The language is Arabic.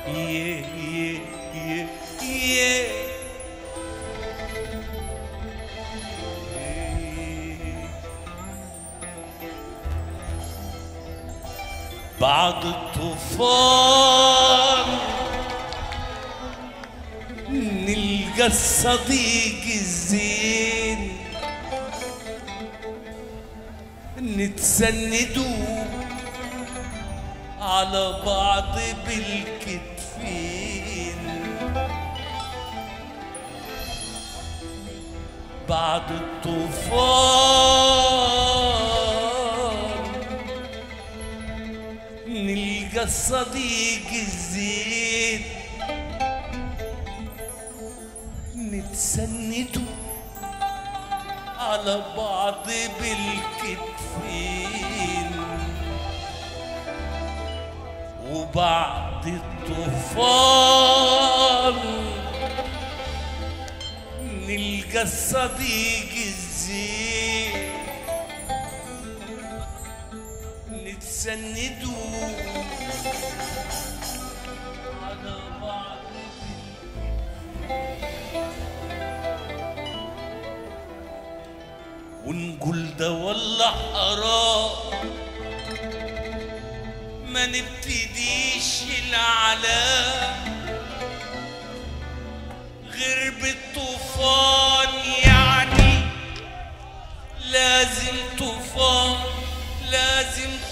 يه يه يه يه بعد الطوفان نلقى الصديق الزين، نتسندوا على بعض بالكتفين. بعد الطوفان نلقى الصديق الزين، نتسندوا على بعض بالكتفين. وبعد الطوفان نلقى الصديق الزين، نتسندوا على بعض. ونقول ده والله حرام ما نبتديش العلام غير بالطوفان. يعني لازم طوفان، لازم